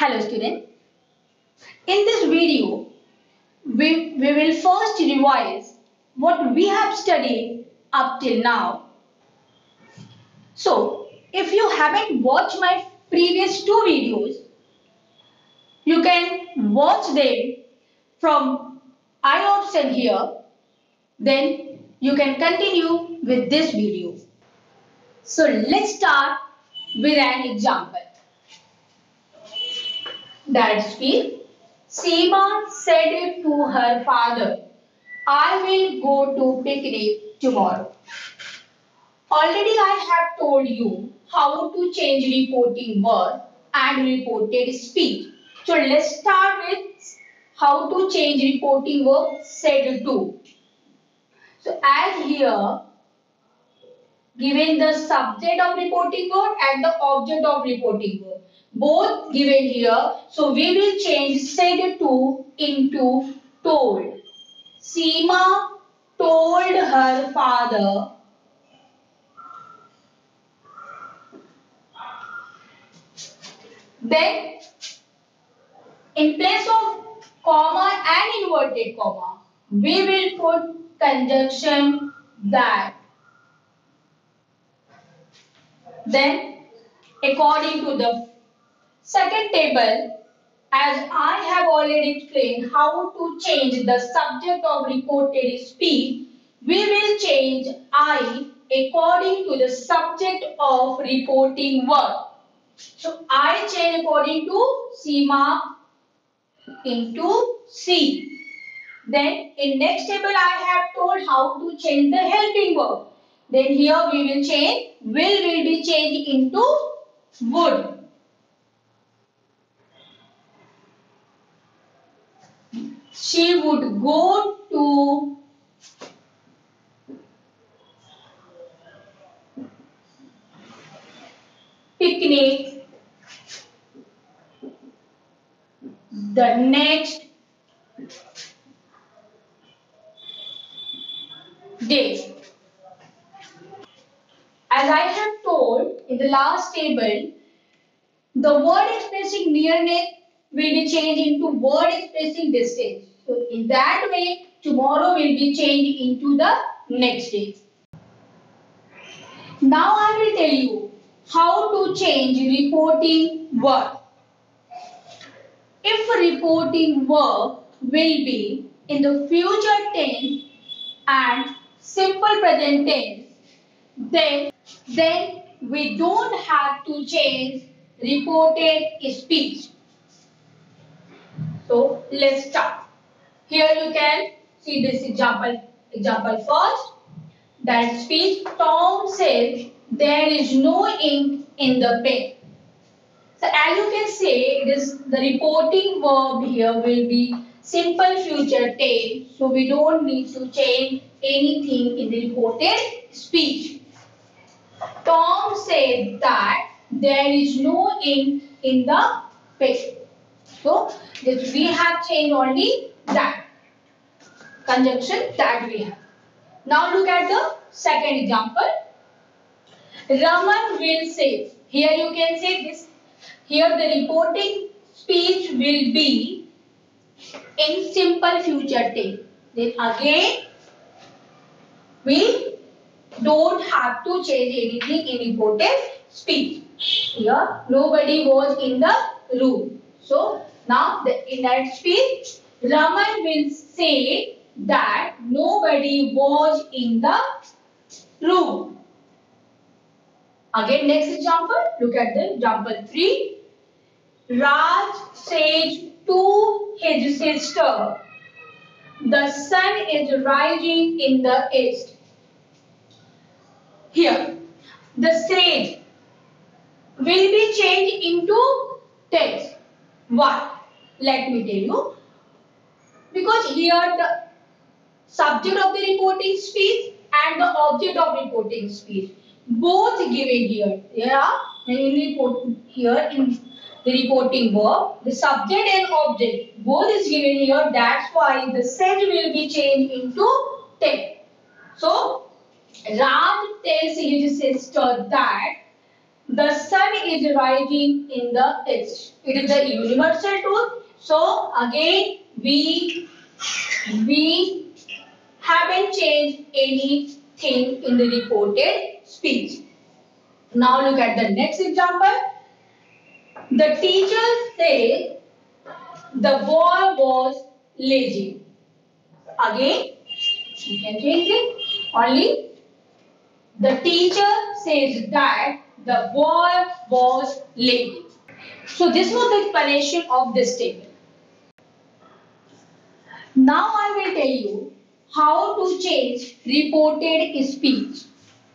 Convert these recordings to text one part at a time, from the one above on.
Hello student. In this video, we will first revise what we have studied up till now. So, if you haven't watched my previous two videos, you can watch them from I option here. Then you can continue with this video. So, let's start with an example. That speak. Seema said to her father, I will go to picnic tomorrow. Already I have told you how to change reporting word and reported speech. So let's start with how to change reporting verb said to. So as here, given the subject of reporting word and the object of reporting word. Both given here. So we will change said to into told. Seema told her father then in place of comma and inverted comma we will put conjunction that. Then according to the second table, as I have already explained how to change the subject of reported speech, we will change I according to the subject of reporting word. So I change according to Seema into C. Then in next table I have told how to change the helping verb. Then here we will change will be changed into would. She would go to picnic the next day. As I have told in the last table, the word expressing nearness will be changed into word expressing distance. So in that way, tomorrow will be changed into the next day. Now I will tell you how to change reporting word. If reporting verb will be in the future tense and simple present tense, then we don't have to change reported speech. So let's start. Here you can see this example. Example first. That speech, Tom said there is no ink in the pen. So as you can see, the reporting verb here will be simple future tense. So we don't need to change anything in the reported speech. Tom said that there is no ink in the pen. So we have changed only that conjunction that we have. Now look at the second example. Raman will say. Here you can say this. Here the reporting speech will be in simple future tense. Then again we don't have to change anything in reported speech. Here nobody was in the room. So now in that speech Raman will say that nobody was in the room. Again next example, look at the example 3. Raj said to his sister, the sun is rising in the east. Here, the said will be changed into text. Why? Let me tell you. Because here the subject of the reporting speech and the object of reporting speech both given here. Here in the reporting verb, the subject and object both is given here. That's why the said will be changed into text. So Ram tells his sister that The sun is rising in the east. It is a universal truth. So again we haven't changed anything in the reported speech. Now look at the next example. The teacher said the boy was lazy. Again, you can change it. Only the teacher says that the boy was lazy. So this was the explanation of this table. Now I will tell you how to change reported speech.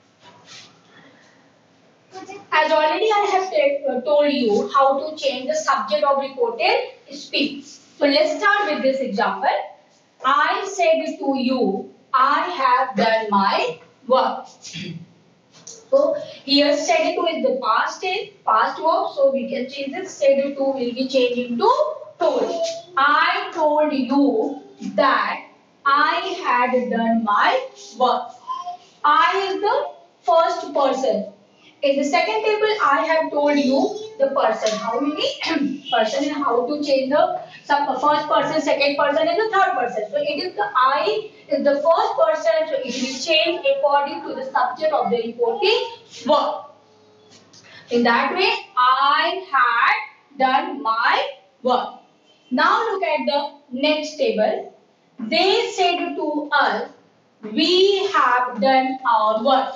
As already I have told you how to change the subject of reported speech. So let's start with this example. I said to you, I have done my work. So here said to is the past tense, past verb. So we can change this. Said to will be changed into told. I told you that I had done my work. I is the first person. In the second table, I have told you the person. How many person and how to change the first person, second person, and the third person. So it is the I is the first person. So it will change according to the subject of the reporting verb. In that way, I had done my work. Now look at the next table. They said to us, we have done our work.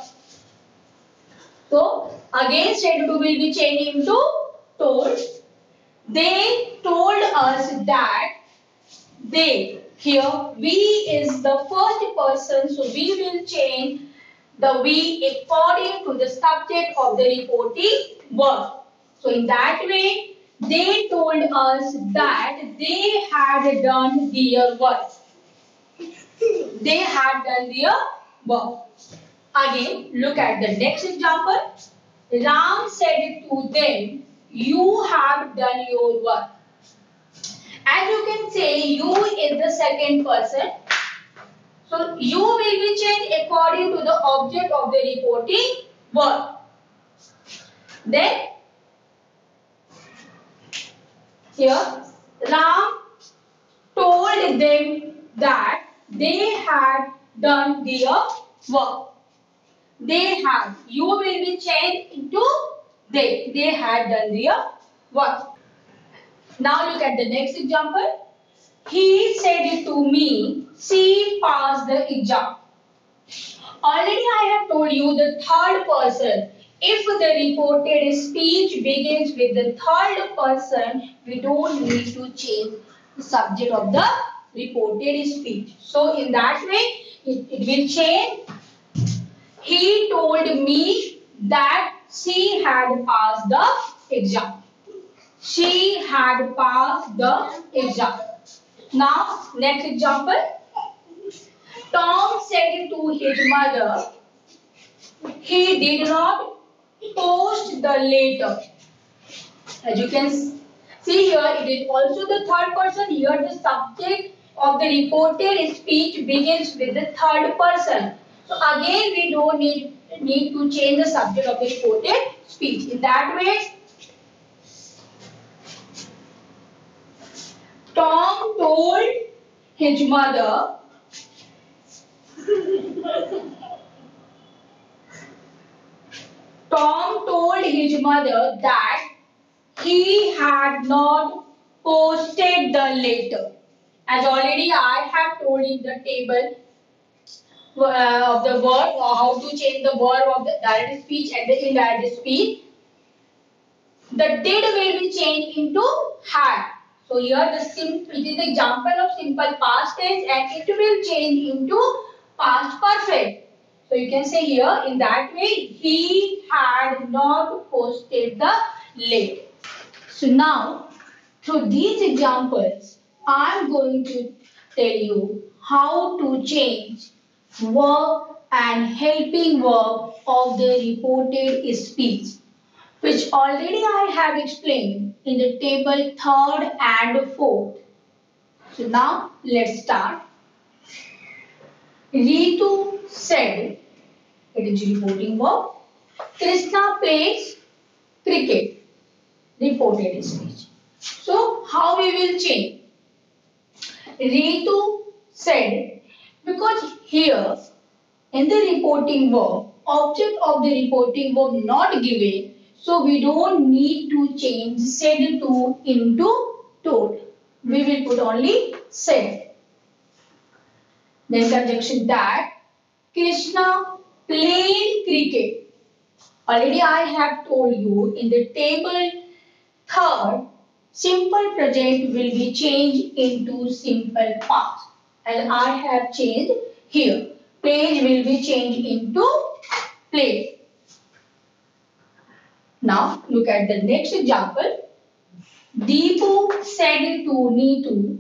So again said to will be changed into told. They told us that they. Here we is the first person, so we will change the we according to the subject of the reporting verb. So in that way, they told us that they had done their work. They had done their work. Again, look at the next example. Ram said to them, you have done your work. As you can say, you is the second person. So, you will be changed according to the object of the reporting verb. Then, here, Ram told them that they had done their work. They have. You will be changed into they. They had done their work. Now look at the next example. He said to me, she passed the exam. Already I have told you the third person. If the reported speech begins with the third person, we don't need to change the subject of the reported speech. So in that way, it will change. He told me that she had passed the exam. She had passed the exam. Now, next example. Tom said to his mother, he did not post the letter. As you can see here, it is also the third person. Here the subject of the reported speech begins with the third person. So again, we don't need to change the subject of the reported speech. In that way, Tom told his mother that he had not posted the letter. As already I have told in the table of the word or how to change the verb of the direct speech and the indirect speech. The did will be changed into had. So here it is the example of simple past tense and it will change into past perfect. So you can say here in that way he had not posted the letter. So now through these examples I am going to tell you how to change verb and helping verb of the reported speech, which already I have explained in the table 3rd and 4th. So now let's start. Ritu said, it is reporting verb. Krishna plays cricket, reported speech. So how we will change? Ritu said, because here in the reporting verb, object of the reporting verb not given, so we don't need to change said to into told. We will put only said. Then conjunction that Krishna played cricket. Already I have told you in the table third, simple present will be changed into simple past. And I have changed here. Played will be changed into played. Now look at the next example. Deepu said to Neetu,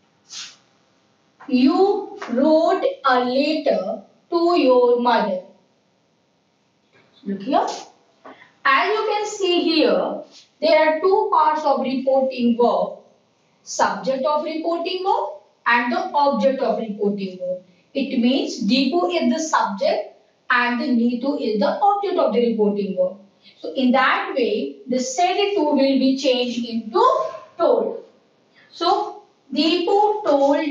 you wrote a letter to your mother. Look here. As you can see here, there are two parts of reporting verb. Subject of reporting verb and the object of reporting verb. It means Deepu is the subject and the Neetu is the object of the reporting verb. So in that way, the said to will be changed into told. So Deepu told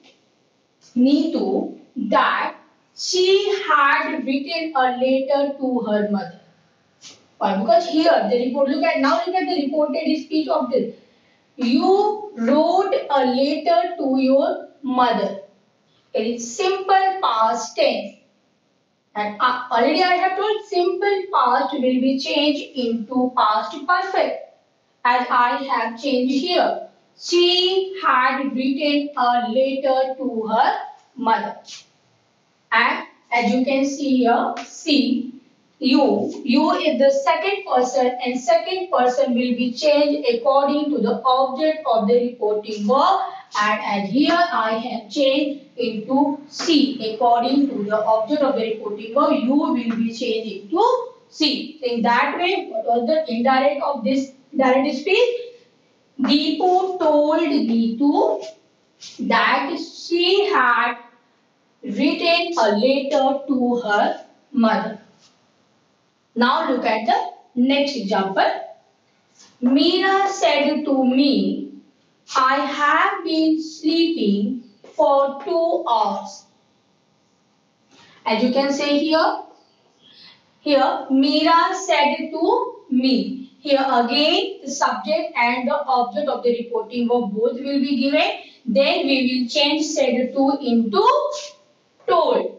Neetu that she had written a letter to her mother. Why? Because here the report, look at the reported speech of this. You wrote a letter to your mother. It is simple past tense. And already I have told simple past will be changed into past perfect. As I have changed here. She had written a letter to her mother. And as you can see here, see. You is the second person and second person will be changed according to the object of the reporting verb and as here I have changed into C. According to the object of the reporting verb, you will be changed into C. So in that way, what was the indirect of this direct speech? Deepu told Neetu that she had written a letter to her mother. Now look at the next example. Meera said to me, I have been sleeping for 2 hours. As you can see here Meera said to me. Here again the subject and the object of the reporting verb both will be given. Then we will change said to into told.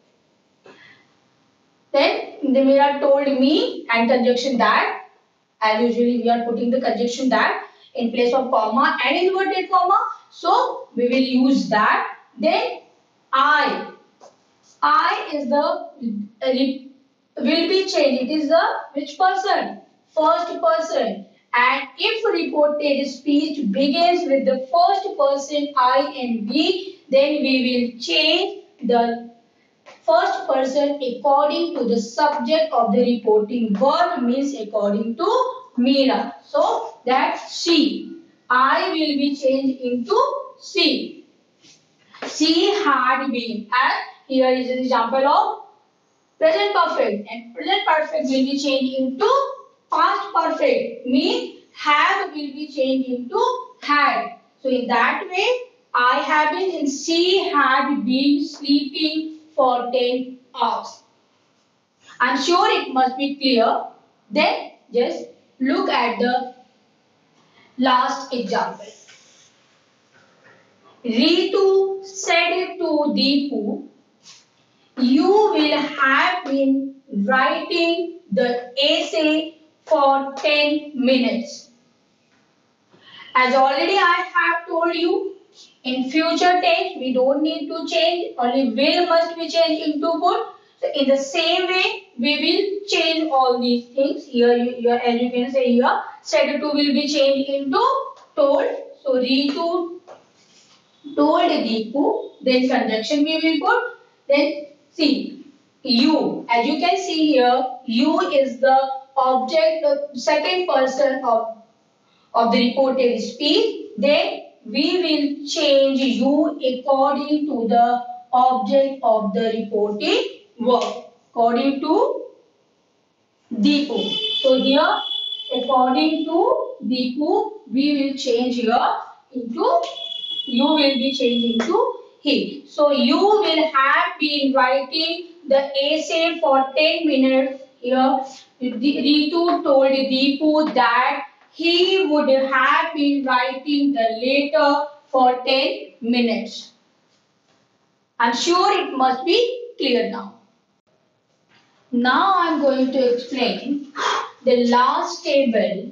Then the Meera told me and conjunction that. As usually we are putting the conjunction that in place of comma and inverted comma. So we will use that. Then I is the will be changed. It is the which person? First person. And if reported speech begins with the first person I and we, then we will change the first person according to the subject of the reporting verb means according to Meera. So that's she. I will be changed into she. She had been. And here is an example of present perfect. And present perfect will be changed into past perfect. Means have will be changed into had. So in that way, I have been and she had been sleeping for 10 hours. I'm sure it must be clear. Then just look at the last example. Ritu said to Deepu, you will have been writing the essay for 10 minutes. As already I have told you, in future tense, we don't need to change, only will must be changed into would. So in the same way, we will change all these things. Here, as you can say here, said to will be changed into told. So Ritu told Deepu, then conjunction we will put. Then see, you. As you can see here, you is the object, the second person of the reported speech. Then we will change you according to the object of the reported verb. According to Deepu. So here according to Deepu, we will change here into, you will be changing to he. So you will have been writing the essay for 10 minutes here. Ritu told Deepu that he would have been writing the letter for 10 minutes. I'm sure it must be clear now. Now I'm going to explain the last table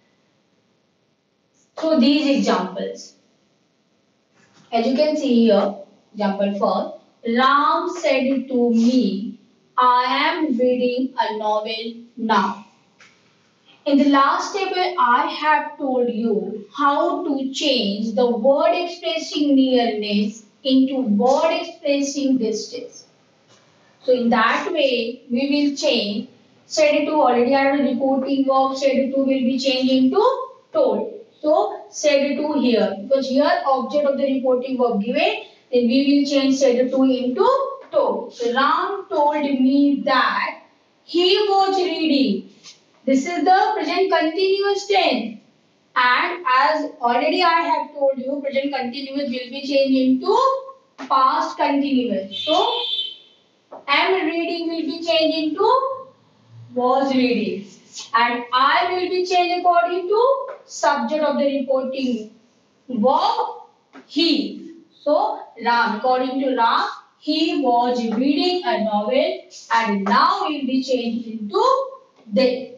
through these examples. As you can see here, example first, Ram said to me, I am reading a novel now. In the last table, I have told you how to change the word expressing nearness into word expressing distance. So in that way, we will change said to, already I have a reporting verb, said to will be changed into told. So said to here, because here object of the reporting verb given, then we will change said to into told. So Ram told me that he was reading. This is the present continuous tense. And as already I have told you, present continuous will be changed into past continuous. So am reading will be changed into was reading. And I will be changed according to subject of the reporting verb he. So Ram, according to Ram, he was reading a novel and now will be changed into they.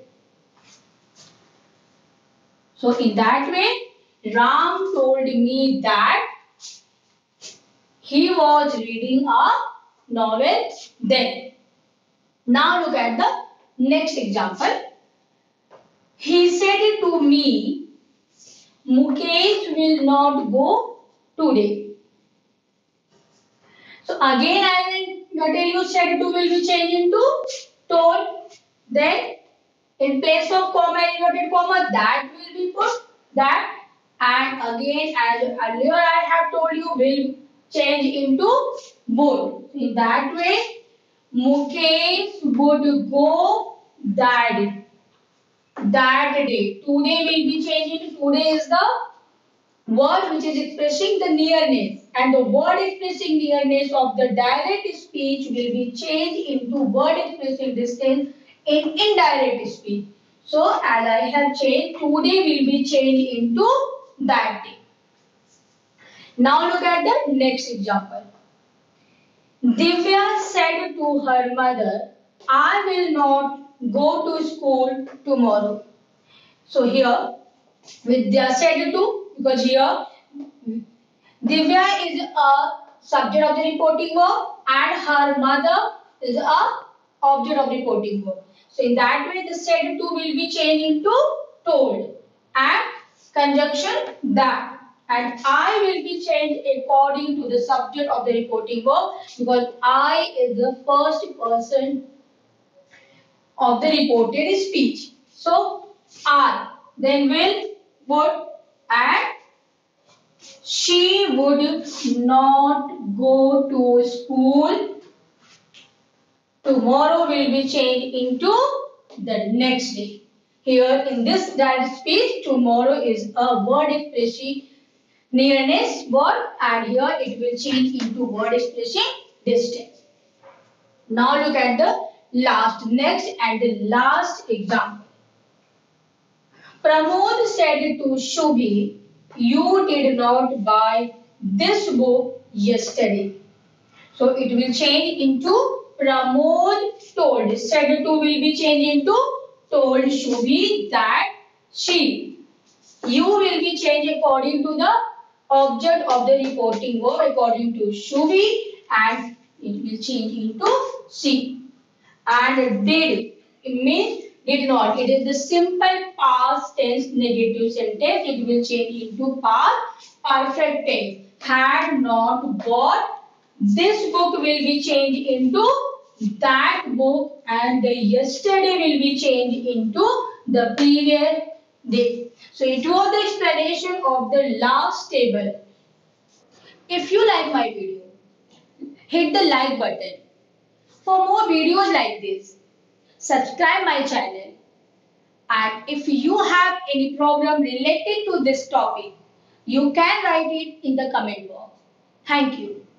So in that way, Ram told me that he was reading a novel then. Now look at the next example. He said to me, Mukesh will not go today. So again I will tell you said to will be changed into told. Then in place of comma, inverted comma, that will be put that. And again, as earlier I have told you, will change into would. In that way, Mukesh would go that day. Today will be changed into today is the word which is expressing the nearness, and the word expressing nearness of the direct speech will be changed into word expressing distance in indirect speech. So as I have changed, today will be changed into that day. Now look at the next example. Divya said to her mother, I will not go to school tomorrow. So here, Vidya said to, because here Divya is a subject of the reporting verb and her mother is a object of reporting verb. So in that way, the said to will be changed into told and conjunction that. And I will be changed according to the subject of the reporting verb because I is the first person of the reported speech. So I, then will, would, and she would not go to school. Tomorrow will be changed into the next day. Here in this direct speech, tomorrow is a word expressing nearness word and here it will change into word expressing distance. Now look at the next and the last example. Pramod said to Shubhi, you did not buy this book yesterday. So it will change into Pramod told. Said to will be changed into told Shubhi that she. You will be changed according to the object of the reporting verb according to Shubhi and it will change into she. And did, it means did not. It is the simple past tense negative sentence. It will change into past perfect tense. Had not bought. This book will be changed into that book and the yesterday will be changed into the previous day. So it was the explanation of the last table. If you like my video, hit the like button. For more videos like this, subscribe my channel And if you have any problem related to this topic, you can write it in the comment box. Thank you.